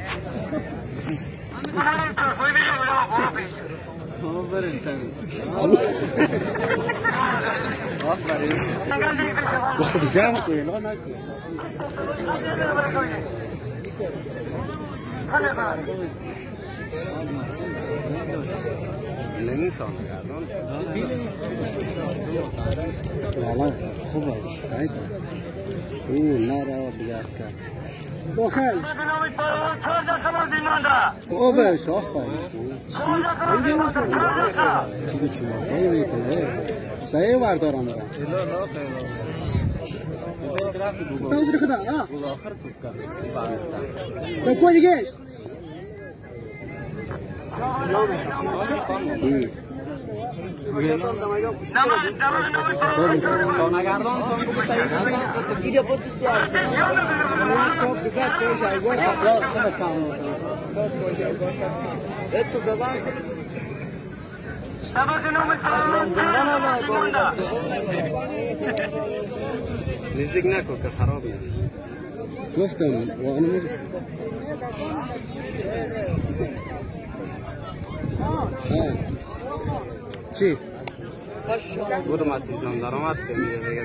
آفرین سمی. آفرین. وقت جمع کنی لا نکن. نمی‌فهم کردن. والا خوبه. راحت. این نارا بیار کرد. داخل. او به شاخ سایه واردارم دارم. تو بدی خدا ها. آخر خود کن. تو کوی دیگه. شانگردان کن بگو سعی بشین ایده بود بسیار تو بزرگ کوش ایوان لا خدا کامل ات زدان زندان ما کو ریزیک نکن که خراب میشه گفتم واقعا چی؟ بودم از سیزن درآمد میگه دیگه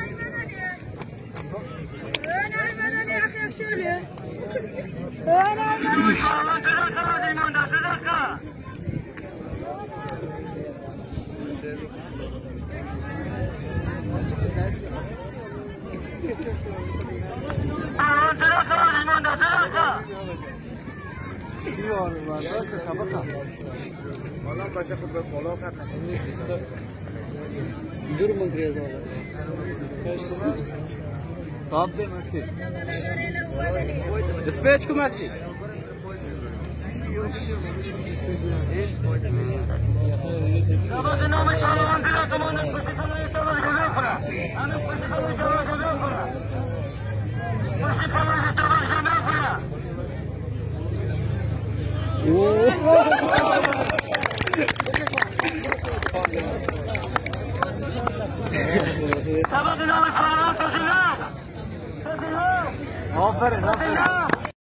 دور منگریز والا تاب ده مسی اسپیچ کو مسی آفرین آفرین